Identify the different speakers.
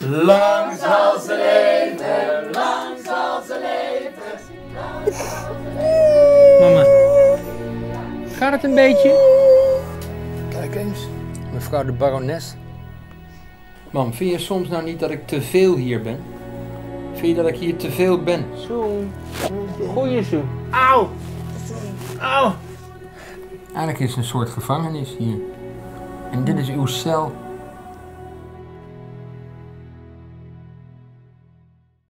Speaker 1: Lang zal ze leven, lang zal ze leven.
Speaker 2: Mama, gaat het een beetje?
Speaker 3: Kijk eens, mevrouw de barones.
Speaker 2: Mam, vind je soms nou niet dat ik te veel hier ben? Vind je dat ik hier te veel ben?
Speaker 3: Zoen.
Speaker 2: Goeie zoen. Auw! Auw! Eigenlijk is het een soort gevangenis hier. En dit is uw cel.